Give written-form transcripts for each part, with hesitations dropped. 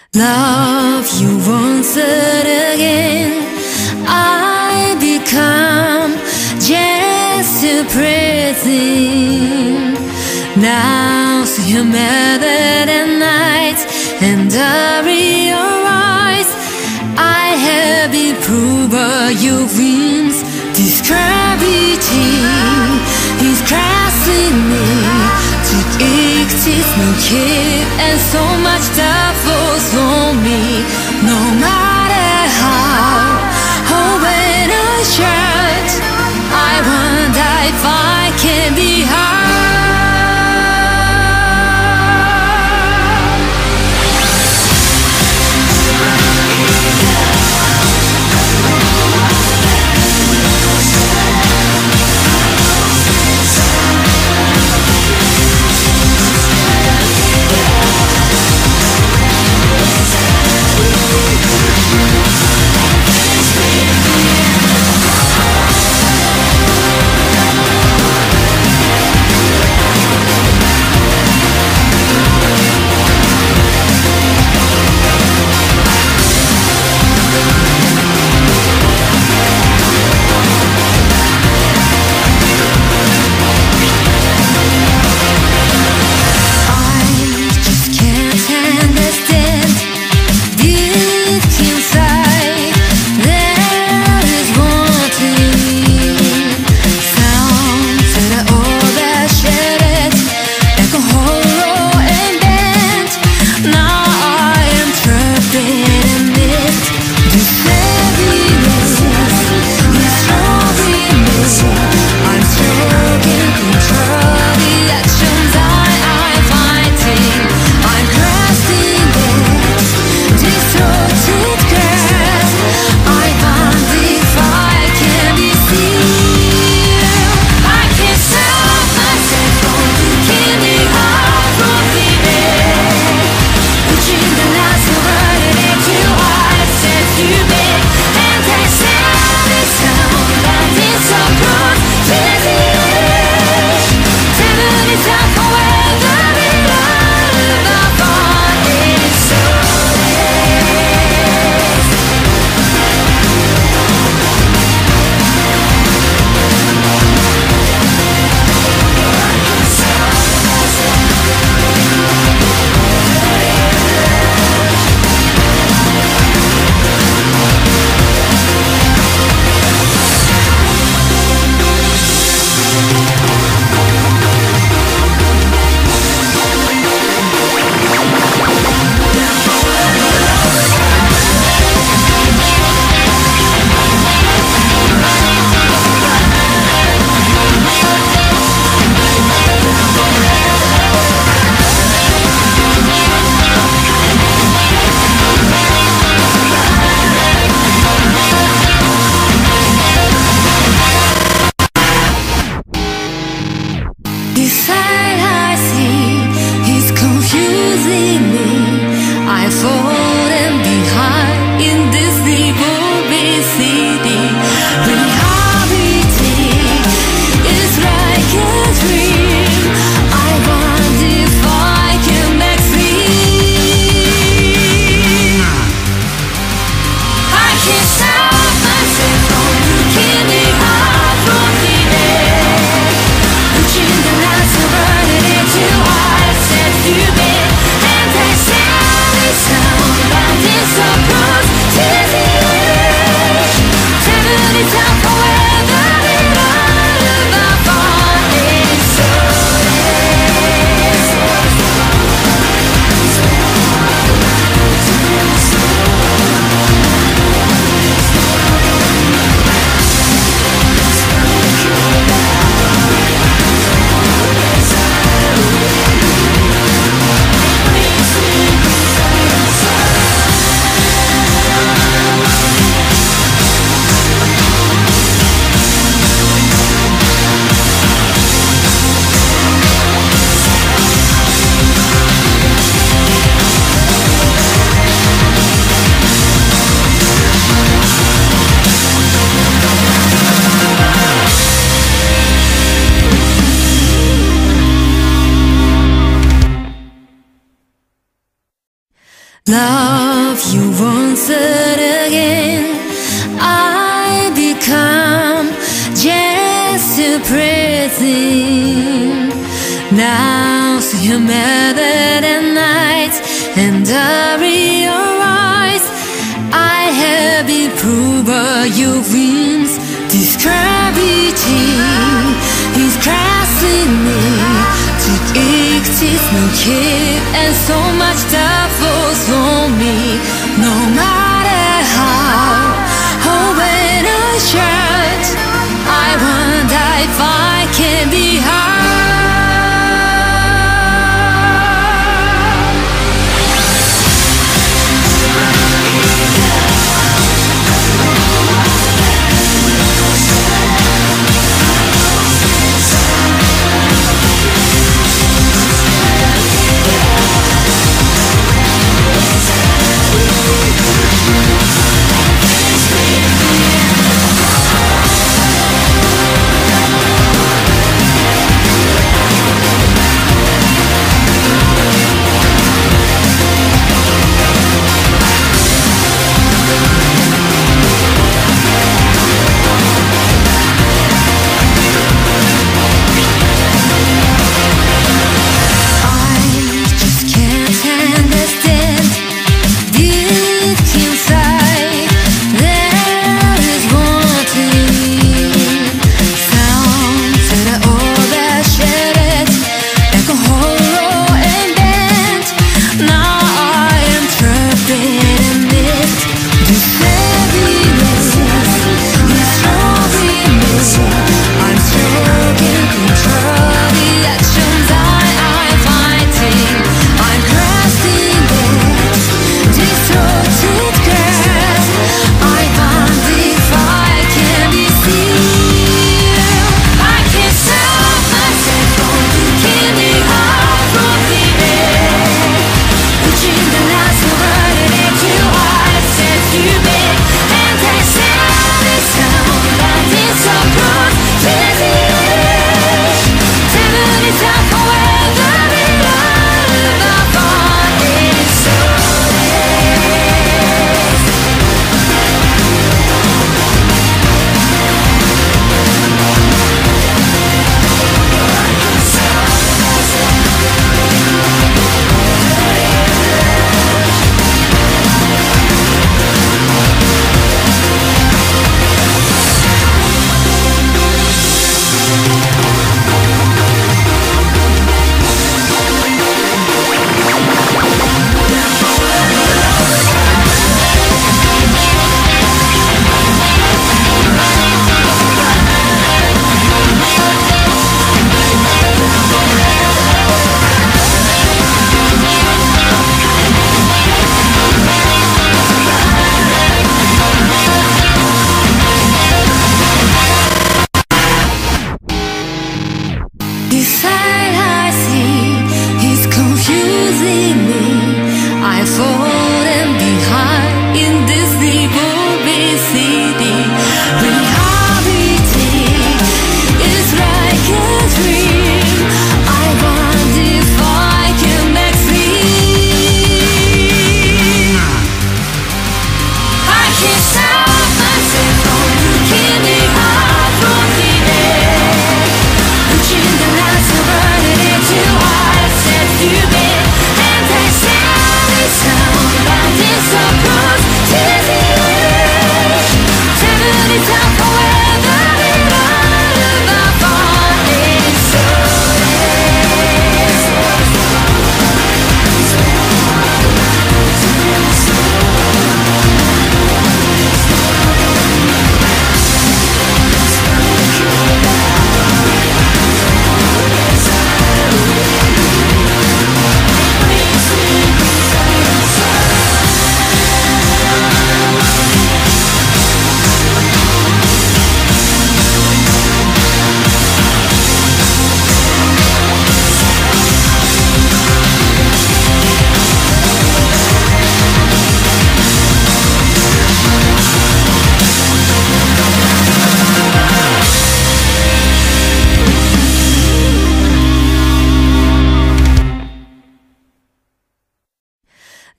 Love you once again. I become just a present. Now so you're mad at night, and I realize I have improved your wings. This gravity is crashing me to exist, no care, and so much that falls on me. No matter how or when I shout, I wonder if I can be high. love you once again. I become just a present. Now see you mad at night, and I realize I have been proved your wings. This gravity is crashing me to exist, no care, and so much that falls on me. No matter how or when I shout, I wonder if I can be hard.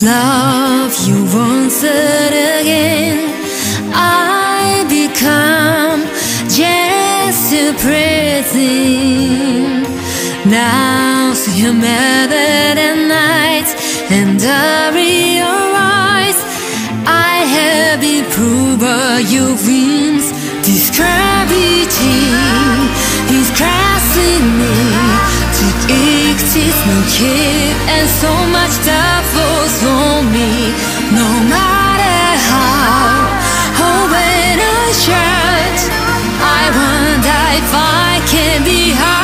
love you once again. I become just a present. Now see you mad at night, and I realize I have been proved by your wings. This gravity is crossing me. To exist, no care, and so much that falls on me. No matter how or when I shout, I wonder if I can be hard.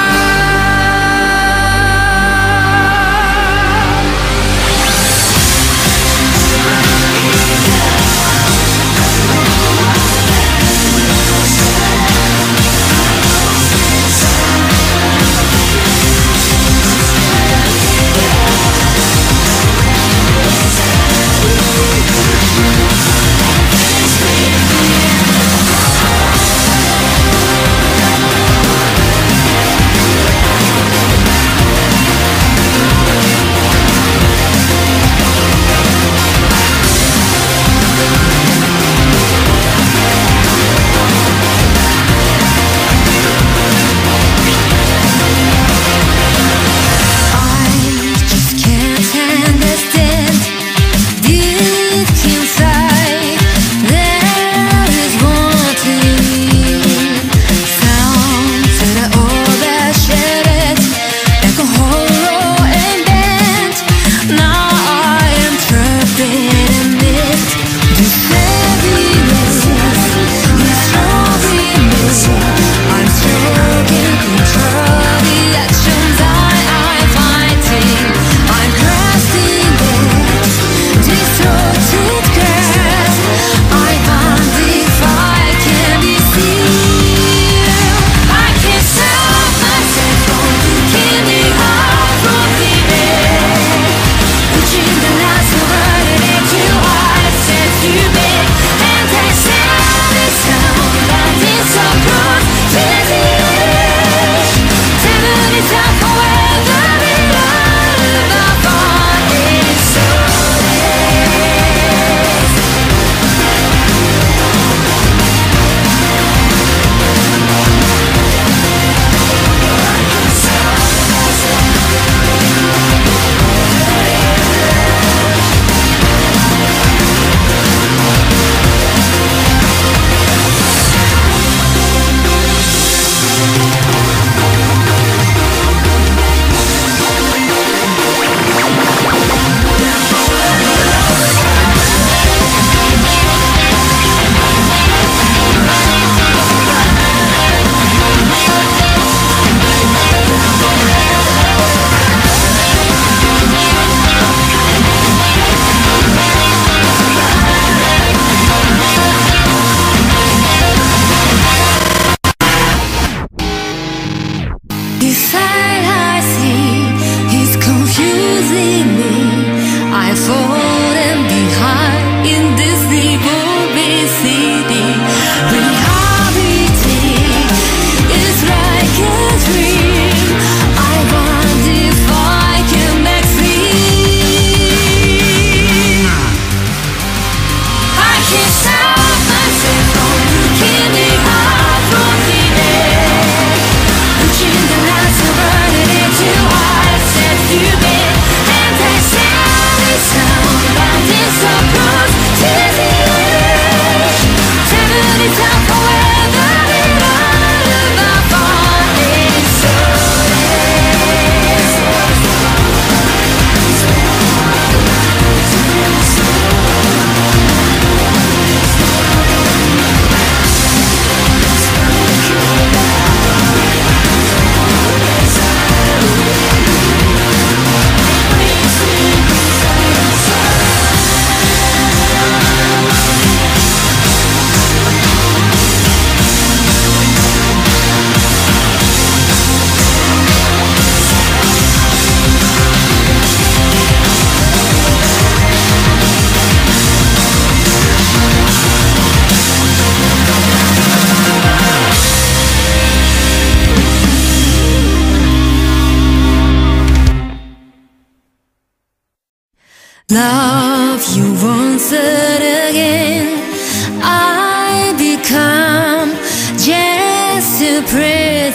Love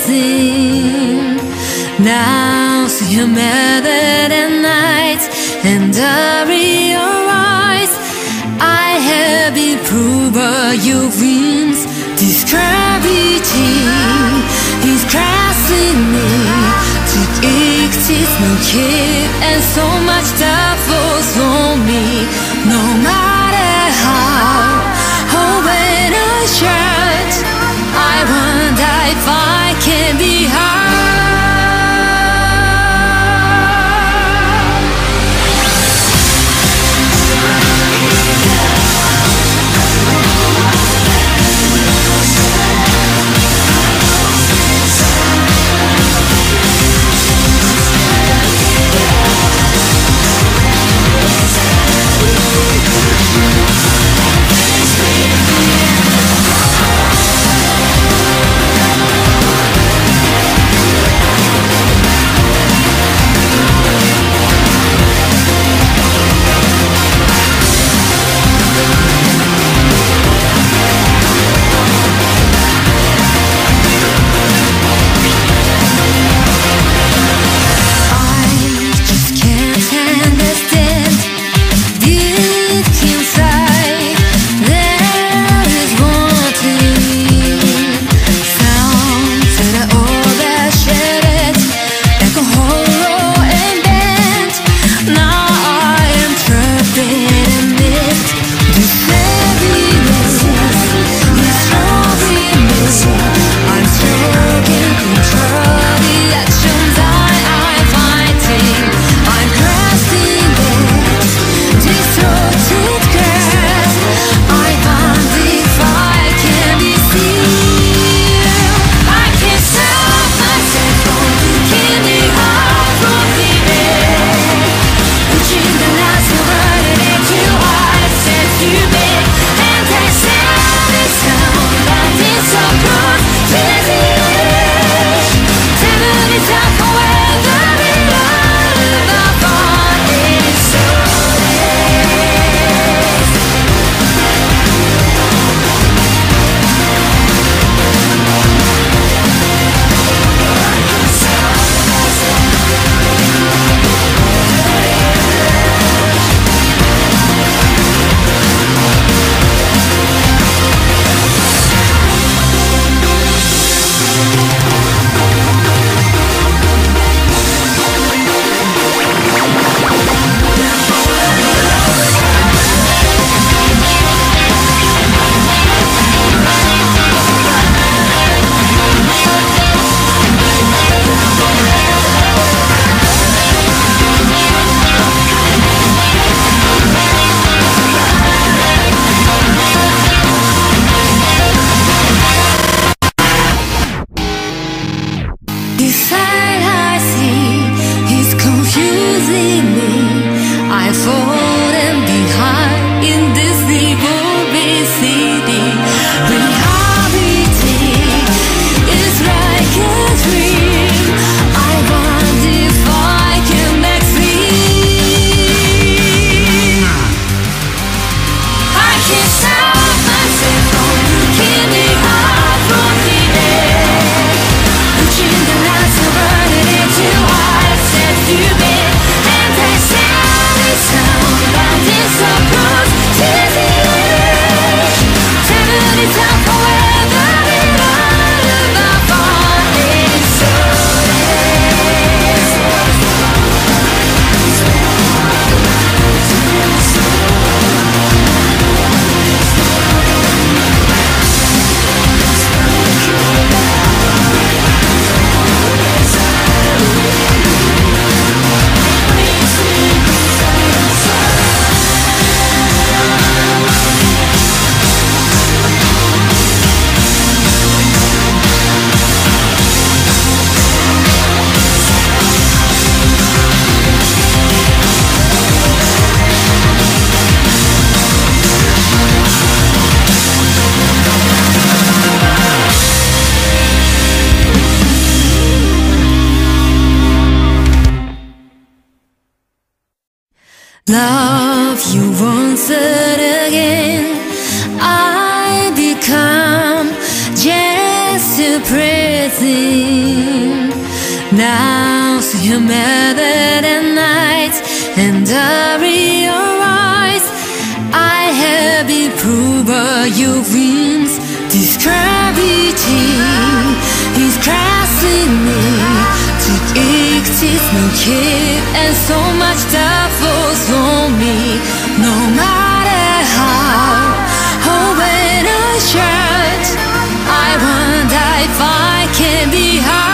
missing. Now see you mad at night, and I realize I have been proved your wings. This gravity is crashing me to exist, no care, and so much that falls on me. No matter how or when I shout, I wonder if I can be high. Love you once again, I become just a pretty everything. Now see you mad at night, and I realize I have been proved your wings. This gravity is crashing me to exist, no care, and so much that falls on me. No matter how or when I shout, I wonder if I can be hard.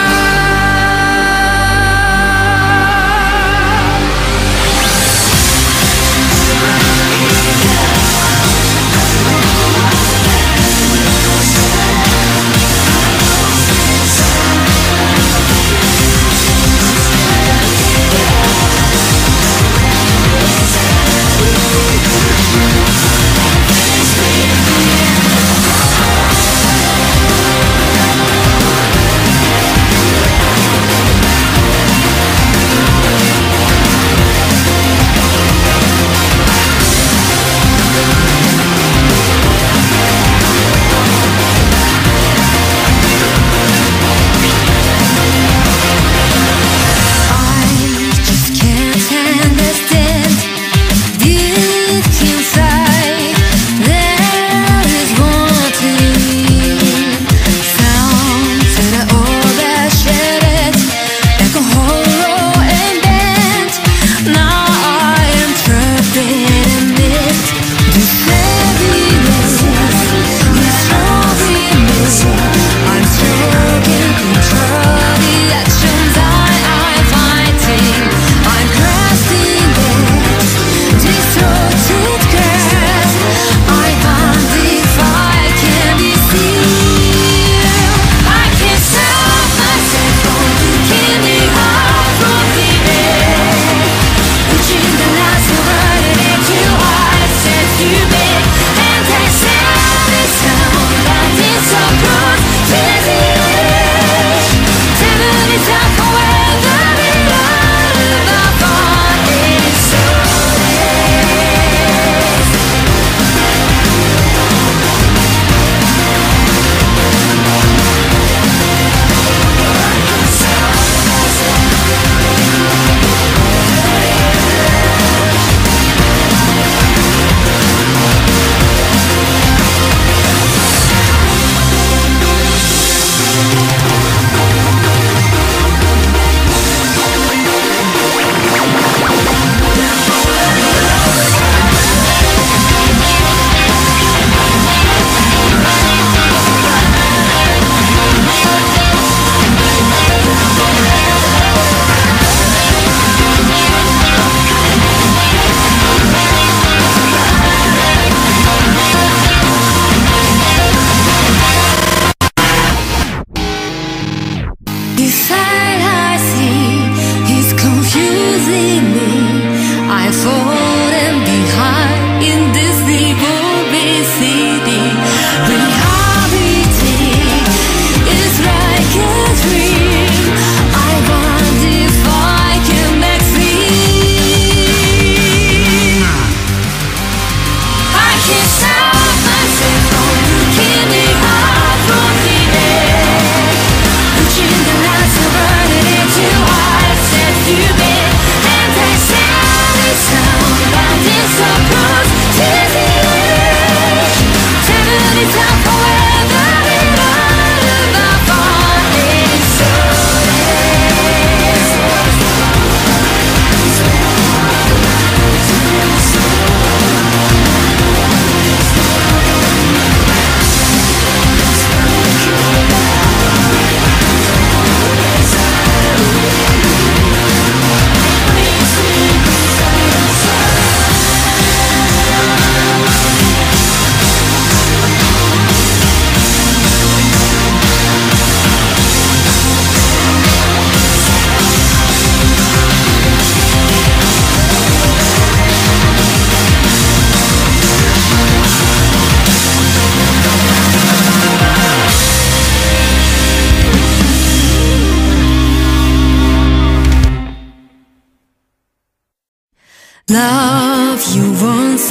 Love you once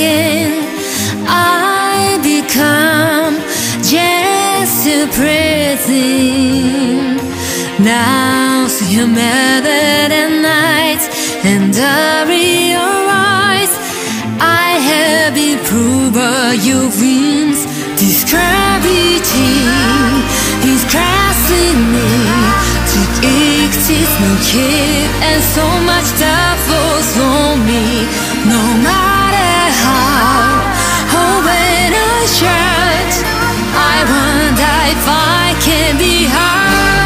again, I become just a prayer. everything. Now see you mad at night, and I realize I have been proved by your wings. This gravity is crashing me to exist, no care, and so much that falls on me. No matter how or when I shout, I wonder if I can be high.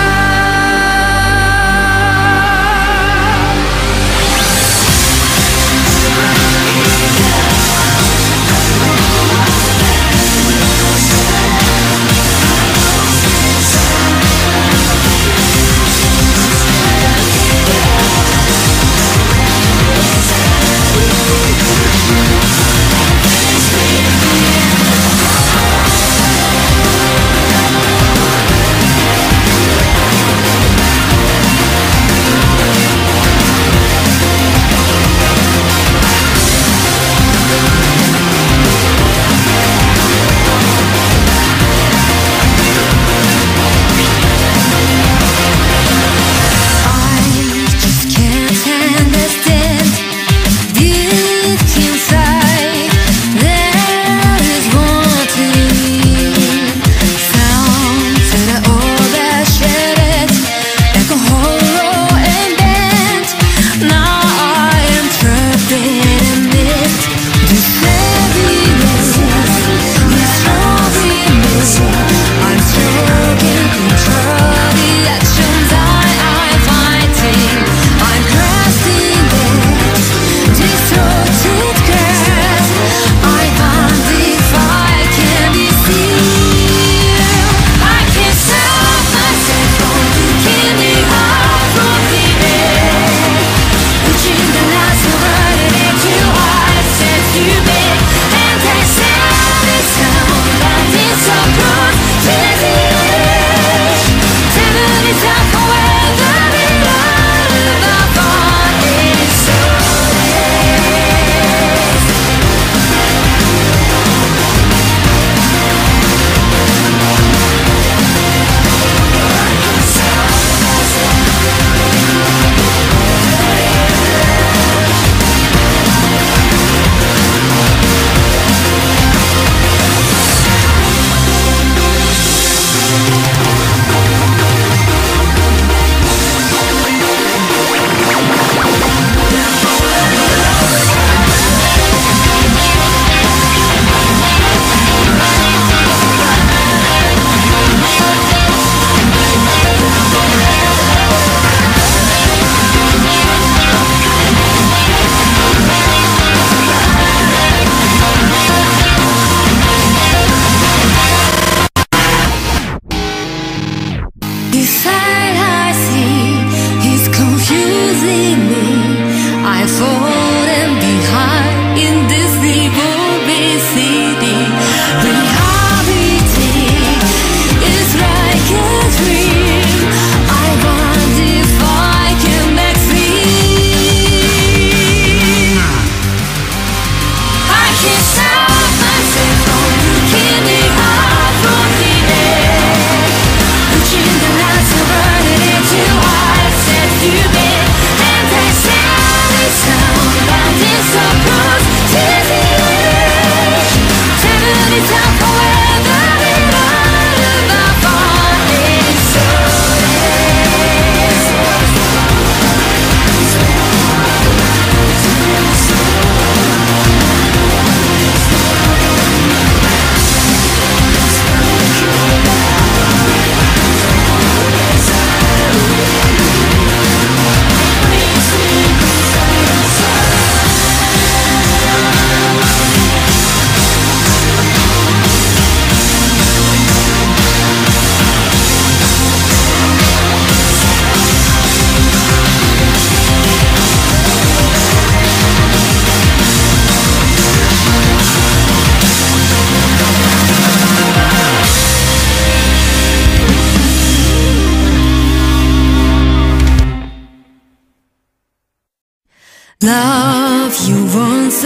Love you once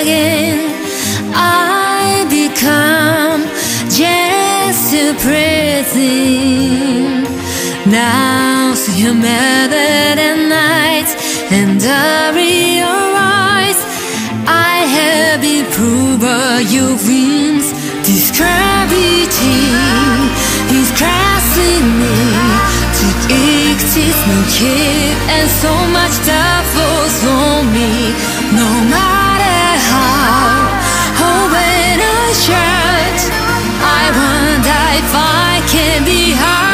again, I become just a prayer. within. Now see you mad at night, and I realize I have improved your wings. This gravity is crossing me to exist, no care, and so much that falls on me. No matter how or when I shout, I wonder if I can be high.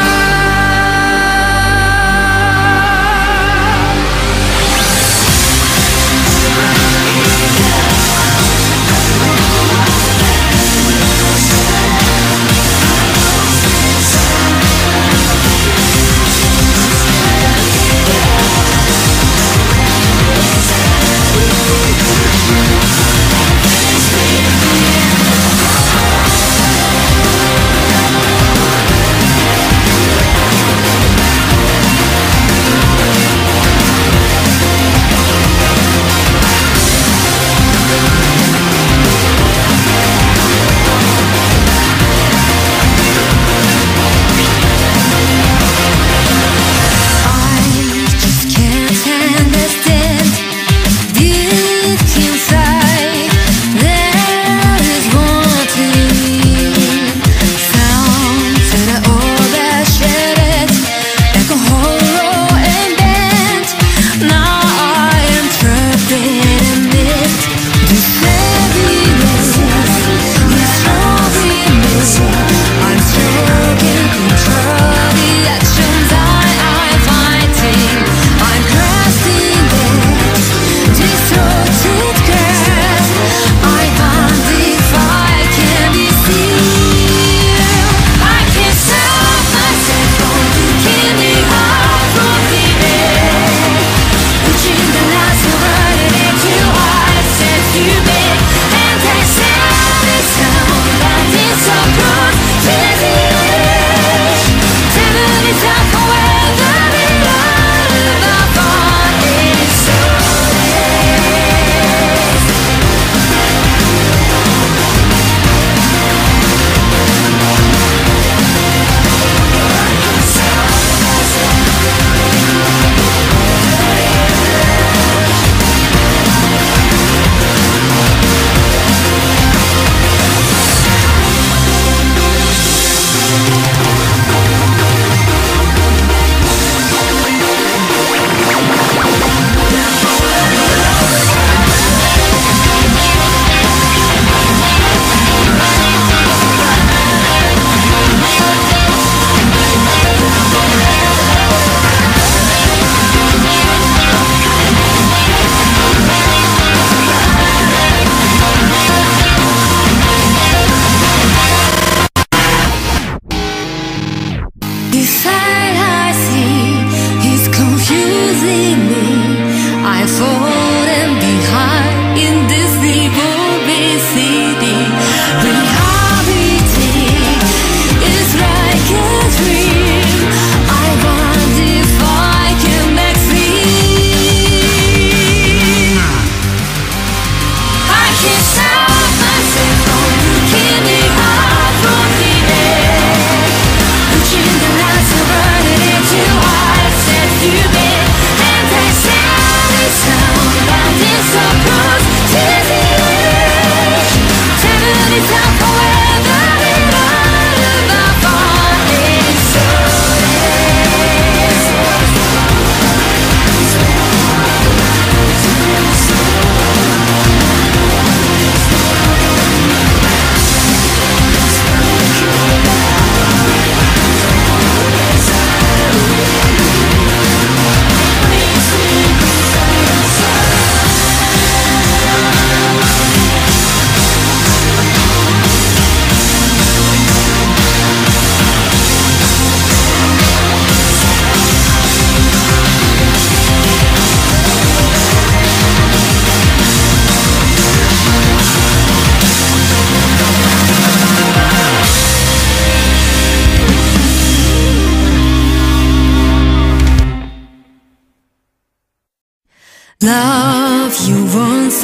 Love you once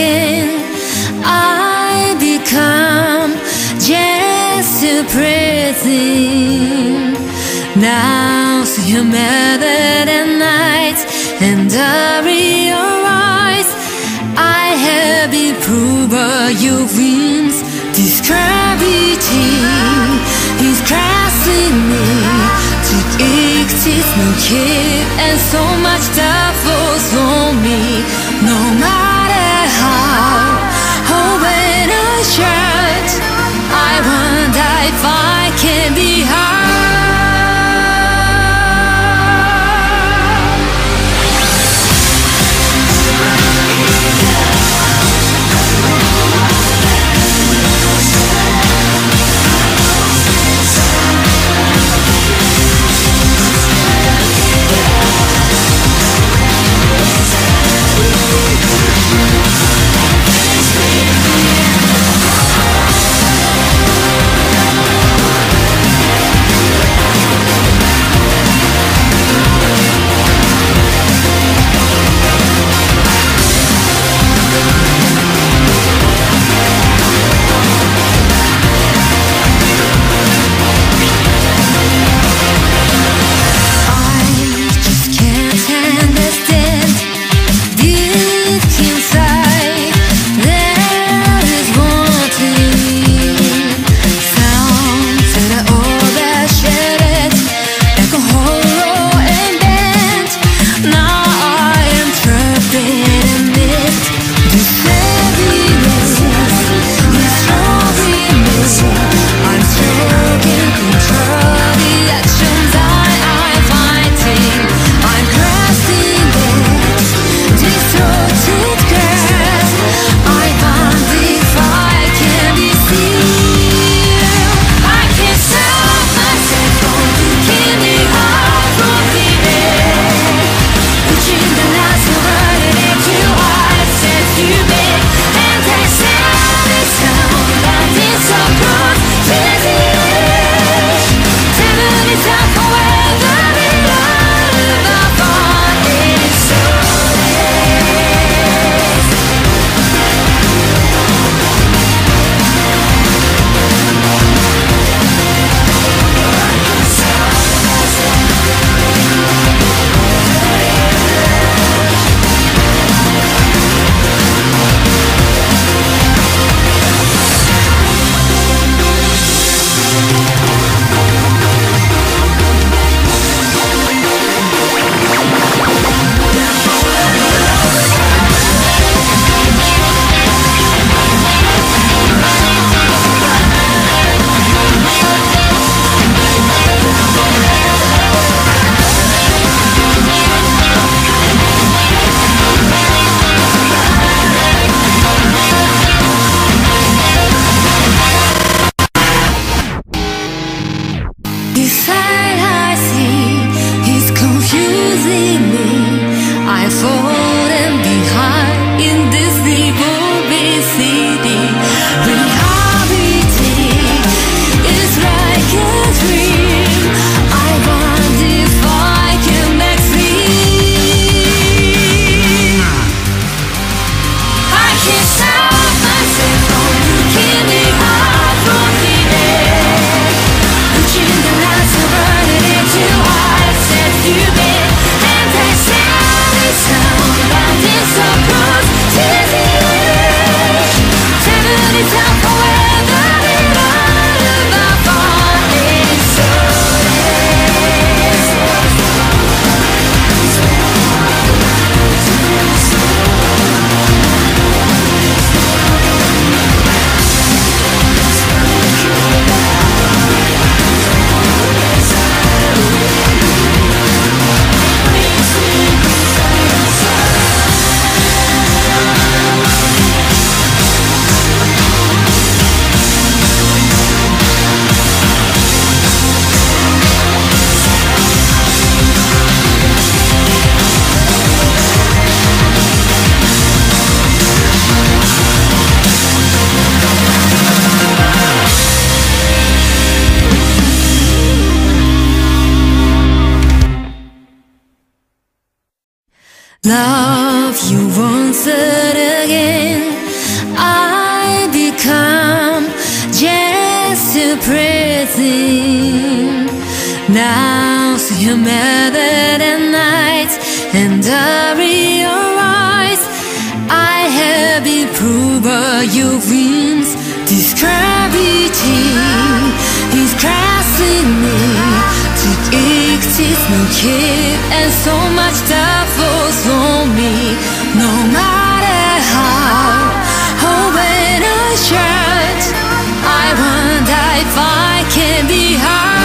again, I become just a present. everything. Now see you mad at night, and I realize I have been proved your wings. This gravity is crashing me to exist, no care, and so much that falls on me. No matter how or when I shout, I wonder if I can be heard. Love you once and again, I become just a prayer. everything. Now see you mad at night, and I realize I have been proved by your wings. This gravity is crossing me to exist, no care, and so much that falls on me. No matter how or when I shout, I wonder if I can be heard.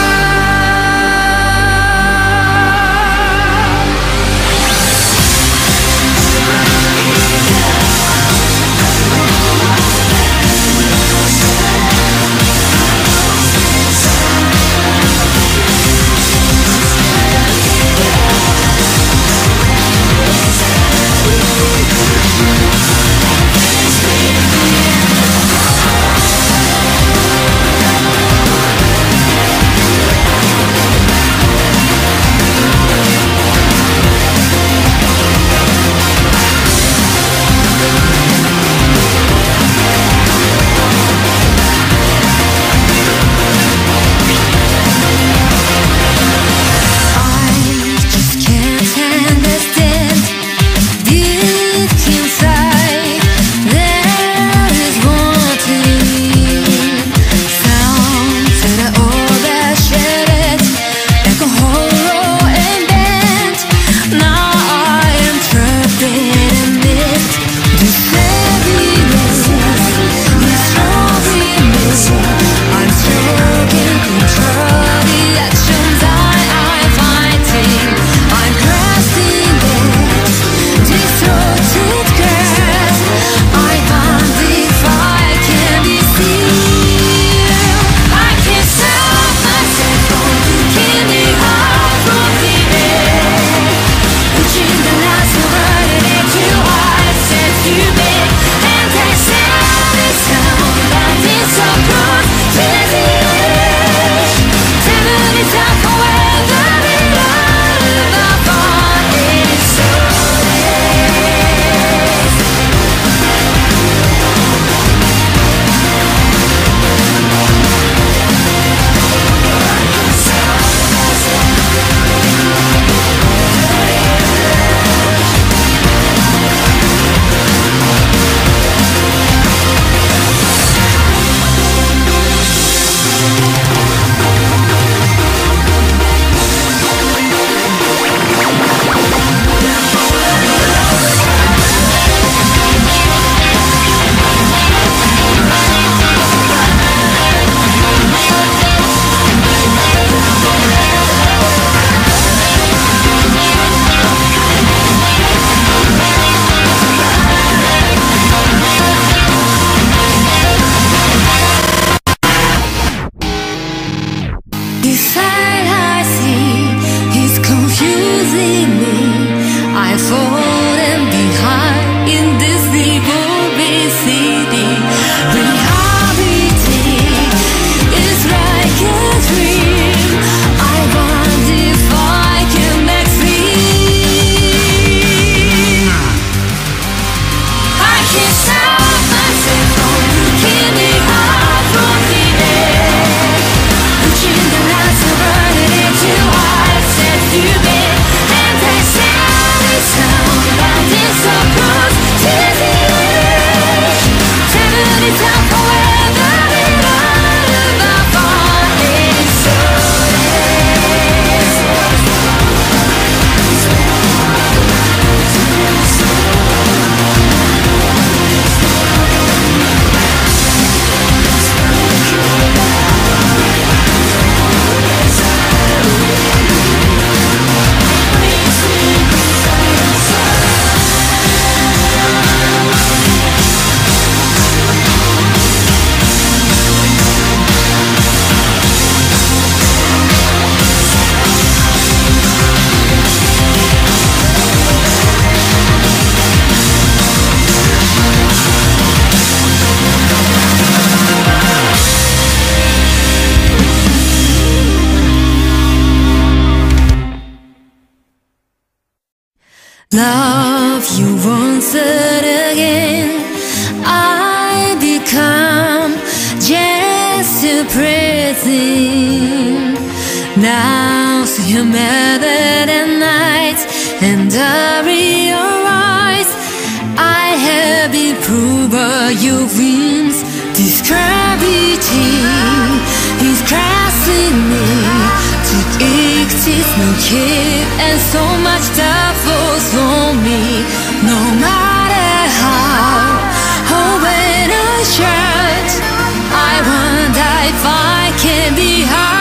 Love you once again, I become just a prayer. within. Now see you mad at night, and I realize I have been proved your wings. This gravity is crashing me to exist, no care, and so much that falls on me. No matter how or when I shout, I wonder if I can be high.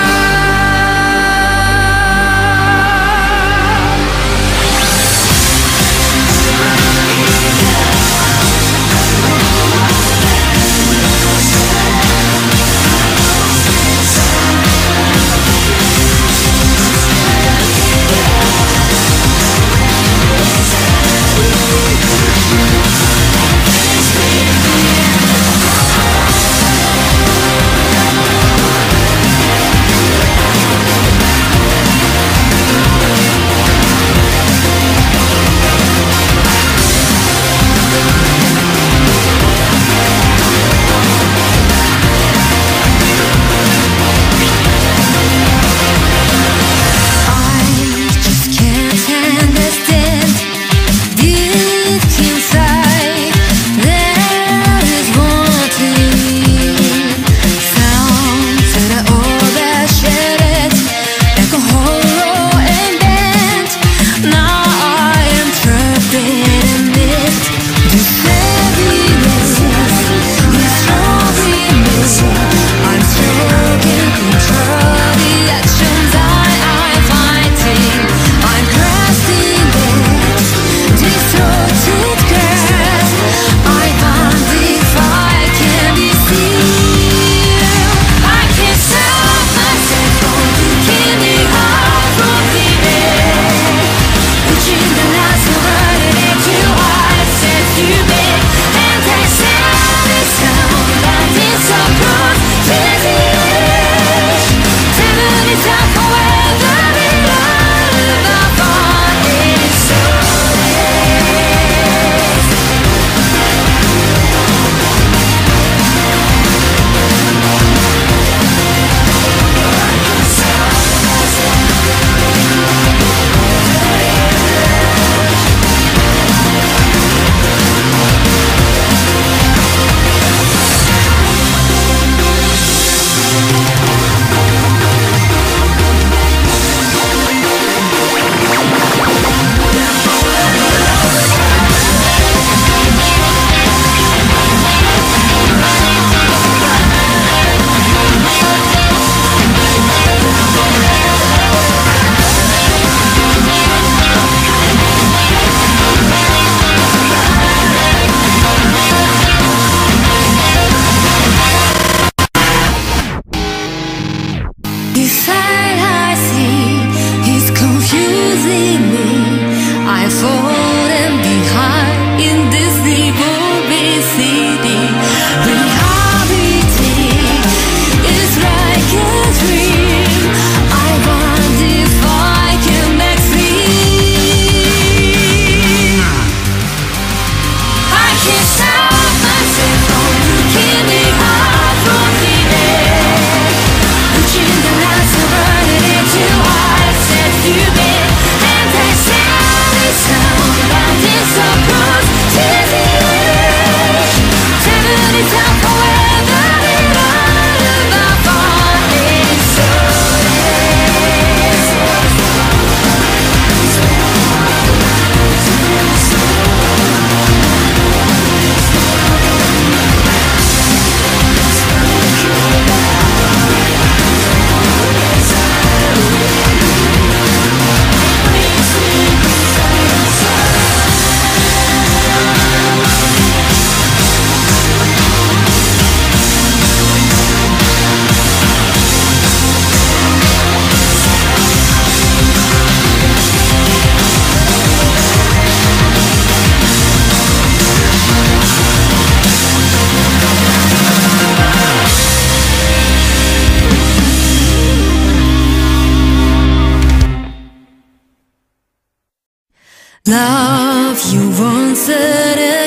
Love you once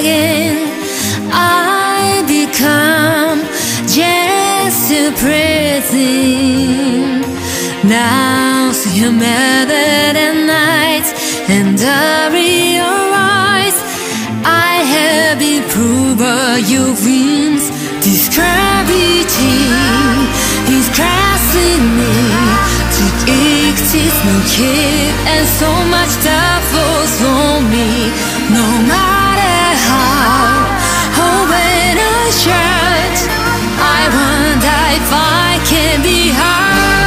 again, I become just a present. everything. Now see you mad at night, and I realize I have been proved your wings. This gravity is crashing me to exist, no care, and so much that falls on me. No matter how or when I shout, I wonder if I can be hard.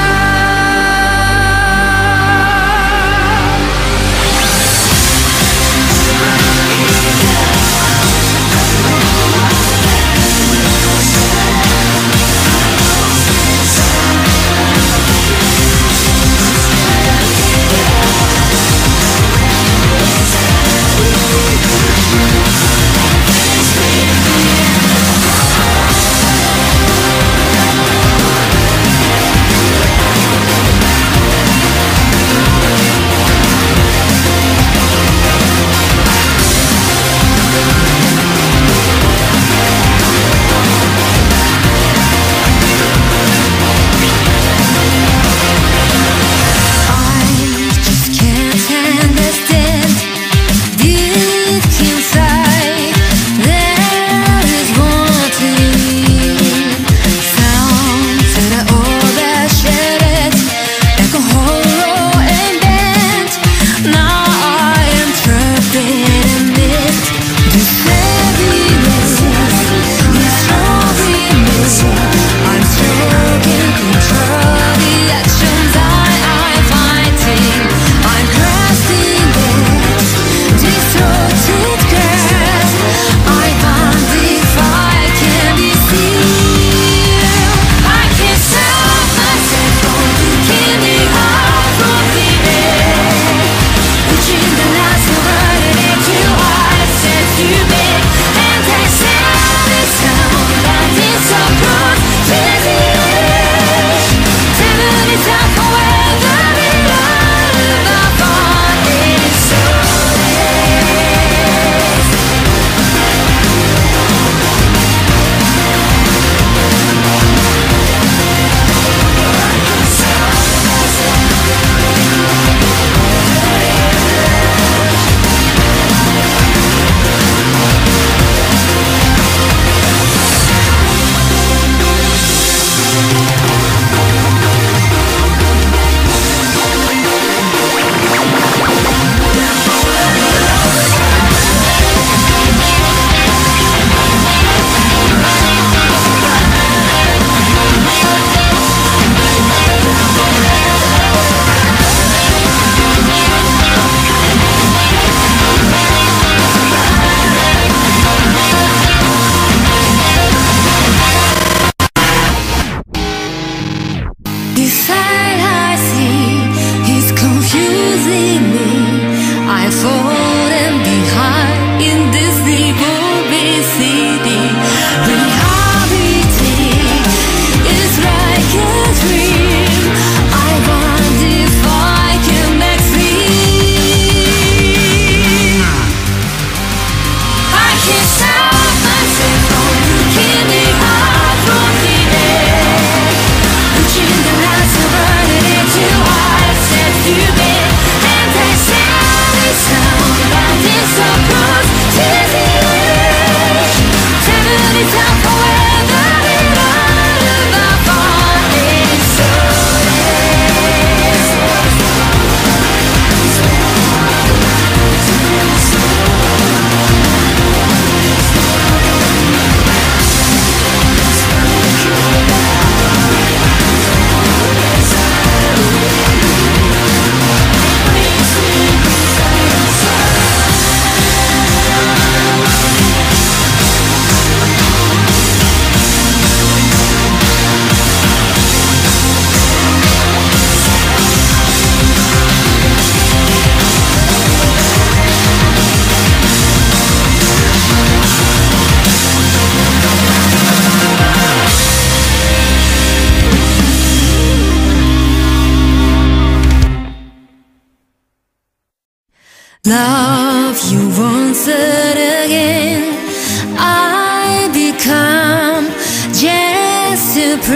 Love you once and again, I become just a prayer.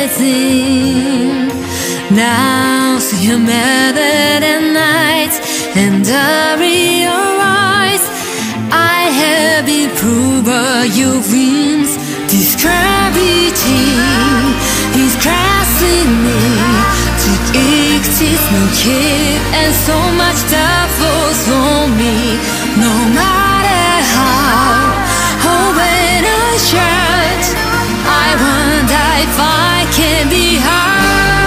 everything. Now see you mad at night, and I realize I have been proved by your wings. This gravity is crashing me. To exist, no care, and so much that falls on me. No matter how or when I shout, I wonder if I can be hard.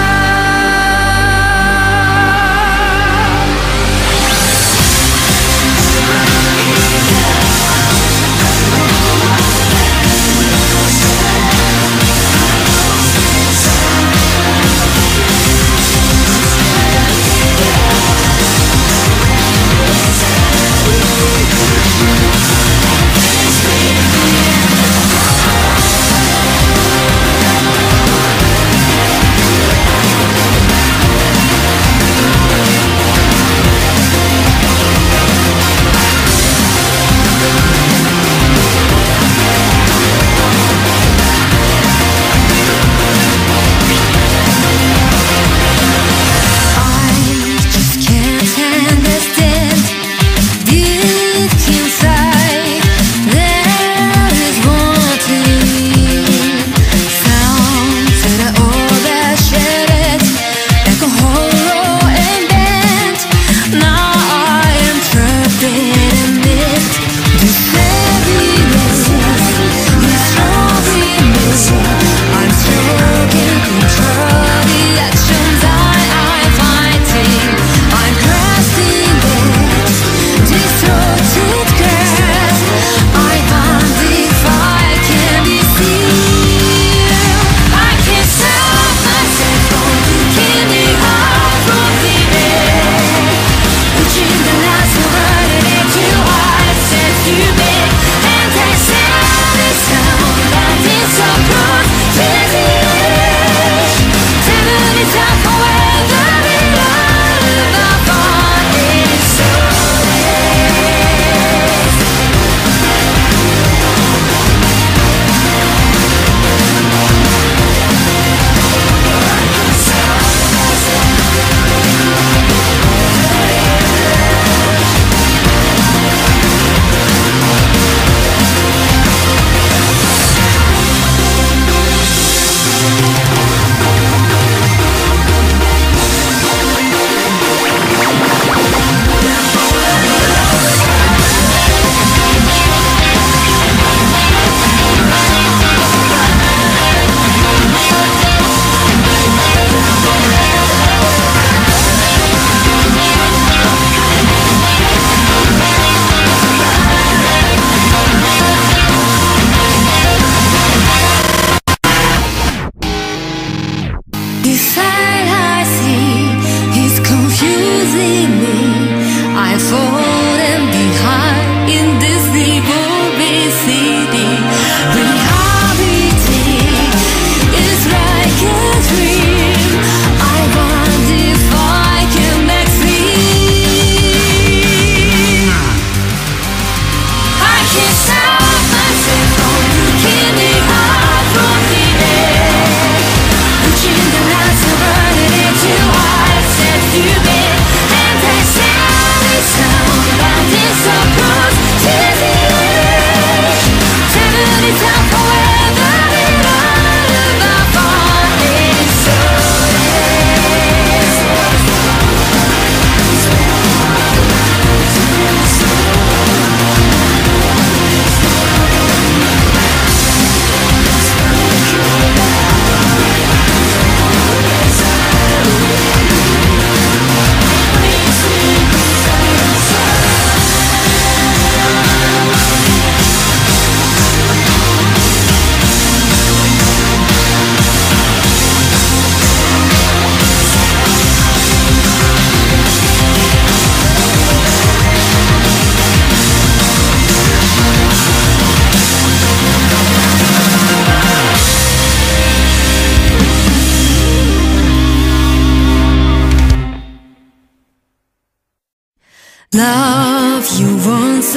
Love you once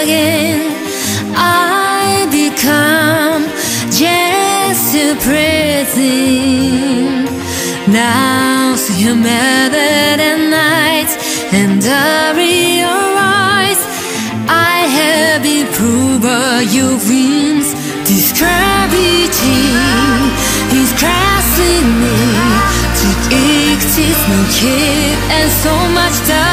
again, I become just a prayer. everything. Now see you mad at night, and I realize I have improved your wings. This gravity is crashing me to exist, no care, and so much time.